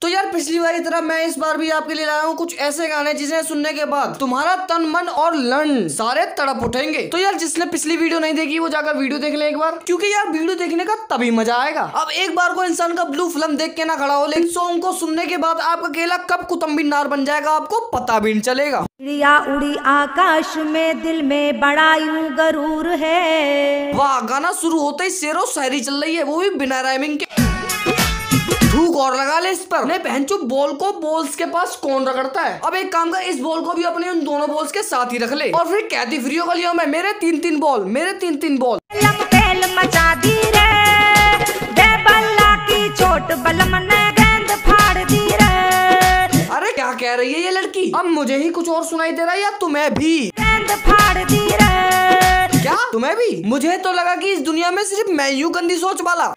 तो यार पिछली बार की तरह मैं इस बार भी आपके लिए लाया हूँ कुछ ऐसे गाने जिसे सुनने के बाद तुम्हारा तन मन और लन सारे तड़प उठेंगे। तो यार जिसने पिछली वीडियो नहीं देखी वो जाकर वीडियो देख ले एक बार, क्योंकि यार वीडियो देखने का तभी मजा आएगा। अब एक बार को इंसान का ब्लू फिल्म देख के ना खड़ा हो, लेकिन सॉन्ग को सुनने के बाद आपका केला कब कुतुब मीनार बन जाएगा आपको पता भी नहीं चलेगा। चिड़िया उड़ी आकाश में, दिल में बड़ा यूं गरूर है। वाह, गाना शुरू होते ही शेरो शायरी चल रही है, वो भी बिना राइमिंग के। थूक और लगा ले इस पर। नहीं बहनचोद, बॉल को बॉल्स के पास कौन रगड़ता है। अब एक काम कर, इस बॉल को भी अपने उन दोनों बॉल्स के साथ ही रख ले और फिर कहती फ्री हो गलियों में मेरे 3-3 बॉल, मेरे 3-3 बॉल। मचा दी रे, दे बल्ला की चोट बलम ने गेंद फाड़ दी रे। अरे क्या कह रही है ये लड़की? अब मुझे ही कुछ और सुनाई दे रहा है या तुम्हें भी? गेंद फाड़ दी रे। क्या तुम्हें भी? मुझे तो लगा कि इस दुनिया में सिर्फ मैं यूं गंदी सोच वाला।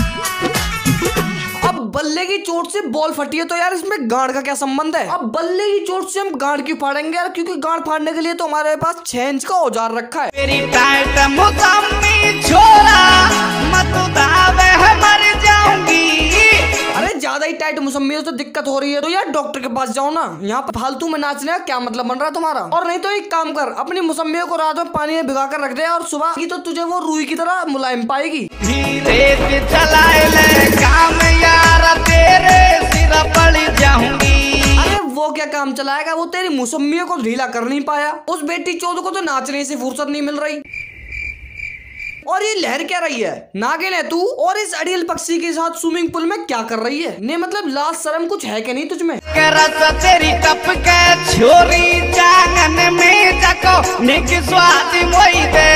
अब बल्ले की चोट से बॉल फटी है तो यार इसमें गांड का क्या संबंध है? अब बल्ले की चोट से हम गांड क्यों फाड़ेंगे यार? क्योंकि गांड फाड़ने के लिए तो हमारे पास 6 इंच का औजार रखा है। मेरी टाइट मुसम्मी छोरा मत दावे मर जाऊंगी। अरे ज्यादा ही टाइट मुसम्मी हो तो दिक्कत हो रही है तो यार डॉक्टर के पास जाओ ना। यहाँ फालतू में नाचने का क्या मतलब बन रहा है तुम्हारा? और नहीं तो एक काम कर, अपनी मुसम्मियों को रात में पानी में भिगा कर रख दे और सुबह की तो तुझे वो रुई की तरह मुलायम पाएगी। धीरे से चलाए ले काम यार, तेरे सिर पड़ जाऊंगी। अरे वो क्या काम चलाएगा, वो तेरी मुसम्मियों को ढीला कर नहीं पाया। उस बेटी चौध को तो नाचने से फुर्सत नहीं मिल रही। और ये लहर क्या रही है? नागिन है तू? और इस अड़ियल पक्षी के साथ स्विमिंग पूल में क्या कर रही है? ने मतलब लाज शर्म कुछ है कि नहीं तुझमें? तेरी टप के छोरी जांगन में जाको निक स्वाद मोई दे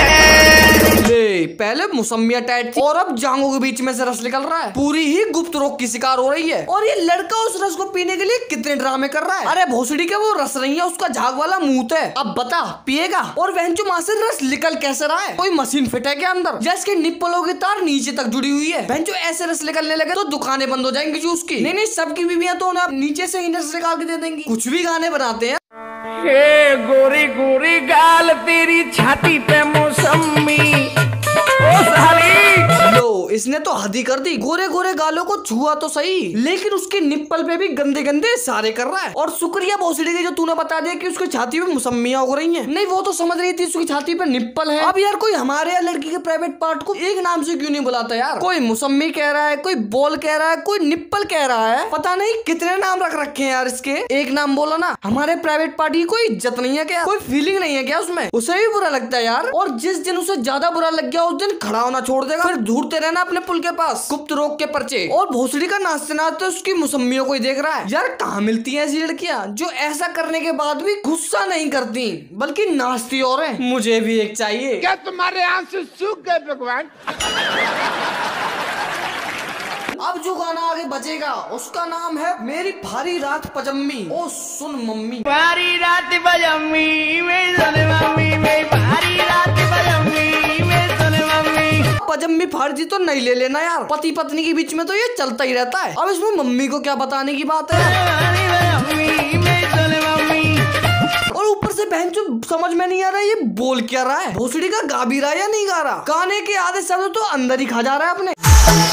दे। पहले मुसम्मिया टाइट थी और अब जांघों के बीच में से रस निकल रहा है। पूरी ही गुप्त रोग की शिकार हो रही है। और ये लड़का उस रस को पीने के लिए कितने ड्रामे कर रहा है। अरे भोसड़ी के वो रस नहीं है, उसका झाग वाला मुंह है। अब बता पिएगा? और वहंचो मां से रस निकल कैसे रहा है? कोई मशीन फिट है क्या अंदर? जैसे निप्पलों की तार नीचे तक जुड़ी हुई है। वहंचो ऐसे रस निकलने लगे तो दुकानें बंद हो जाएंगी जूस की। नहीं सबकी बीवियां तो आप नीचे से ही रस निकाल के दे देंगी। कुछ भी गाने बनाते हैं। हे गोरी गोरी गाल तेरी छाती पे मौसमी। ओ साली लो, इसने तो हद ही कर दी। गोरे गोरे गालों को छुआ तो सही, लेकिन उसके निप्पल पे भी गंदे गंदे सारे कर रहा है। और शुक्रिया भोसड़ी के जो तूने बता दिया कि उसकी छाती पे मुसम्मियां हो रही हैं। नहीं वो तो समझ रही थी उसकी छाती पे निप्पल है। अब यार कोई हमारे या लड़की के प्राइवेट पार्ट को एक नाम से क्यों नहीं बुलाता यार? कोई मुसम्मी कह रहा है, कोई बॉल कह रहा है, कोई निप्पल कह रहा है। पता नहीं कितने नाम रख रखे हैं यार इसके। एक नाम बोलो ना। हमारे प्राइवेट पार्ट की कोई इज्जत नहीं है क्या? कोई फीलिंग नहीं है क्या उसमें? उसे भी बुरा लगता है यार। और जिस दिन उसे ज्यादा बुरा लग गया उस दिन खड़ा होना छोड़ देगा, फिर ढूंढते रहना अपने पुल के पास गुप्त रोग के पर्चे। और भोसड़ी का नाचते नाचते उसकी मुसम्मियों को ही देख रहा है। यार कहाँ मिलती हैं ऐसी लड़कियां जो ऐसा करने के बाद भी गुस्सा नहीं करती बल्कि नाचती और हैं। मुझे भी एक चाहिए। क्या तुम्हारे आंसू सूख गए भगवान? अब जो गाना आगे बजेगा उसका नाम है मेरी भारी रात पजम्मी ओ सुन मम्मी। भारी रात पजम्मी में सुन मम्मी, में भारी रात पजम्मी में सुन मम्मी। पजम्मी फार्जी तो नहीं ले लेना यार, पति पत्नी के बीच में तो ये चलता ही रहता है। अब इसमें मम्मी को क्या बताने की बात है? और ऊपर से बहन जो समझ में नहीं आ रहा है ये बोल क्या रहा है। भोसड़ी का गा भी रहा है या नहीं गा रहा? गाने के आधे शब्द तो अंदर ही खा जा रहा है अपने।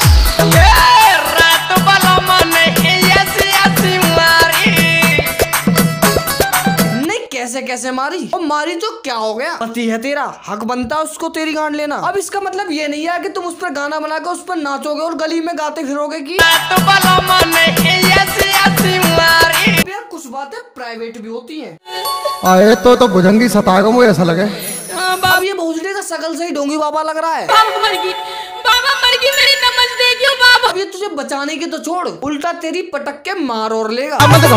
नहीं कैसे कैसे मारी? और मारी तो क्या हो गया? पति है तेरा, हक बनता है उसको तेरी गांड लेना। अब इसका मतलब ये नहीं है कि तुम उस पर गाना बनाकर उस पर नाचोगे और गली में गाते फिरोगे की यार कुछ बातें प्राइवेट भी होती हैं। आए तो भुजंगी सताएगा मुझे ऐसा लगे। अब ये भोसड़ी का शकल से ही डोंगी बाबा लग रहा है। बाबा मर गई मेरी नमज दे दियो बाबा। अब ये तुझे बचाने की तो छोड़, उल्टा तेरी पटक के मार और लेगा।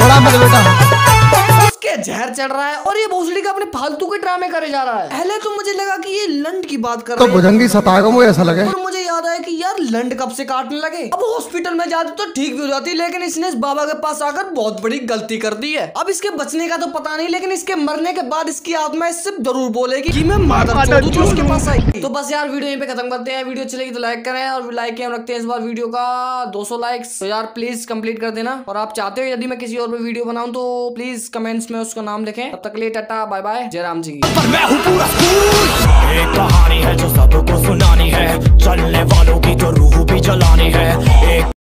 उसके जहर चढ़ रहा है और ये भोसड़ी का अपने फालतू के ड्रामे करे जा रहा है। पहले तो मुझे लगा कि ये लंड की बात कर रहा है, भुजंगी सताएगा मुझे ऐसा लगे। और मुझे याद आया कि यार लंड कब से काटने लगे। अब हॉस्पिटल में जाती तो ठीक भी हो जाती, लेकिन इसने इस बाबा के पास आकर बहुत बड़ी गलती कर दी है। अब इसके बचने का तो पता नहीं, लेकिन इसके मरने के बाद इसकी आत्मा इससे जरूर बोलेगी कि मैं मादर चोद उसके पास आई। तो बस यार वीडियो यहीं पे खत्म करते हैं। वीडियो अच्छी लगी तो लाइक करें और लाइक के हम रखते हैं इस बार वीडियो का 200 लाइक्स। तो यार प्लीज कंप्लीट कर देना। और आप चाहते हो यदि मैं किसी और पे वीडियो बनाऊं तो प्लीज कमेंट्स में उसका नाम लिखें। तब तक के लिए टाटा बाय बाय, जय राम जी की। मैं हूँ पूरा स्कूल। एक कहानी है जो सबको सुनानी है, चलने वालों की तो रूह भी जलानी है। एक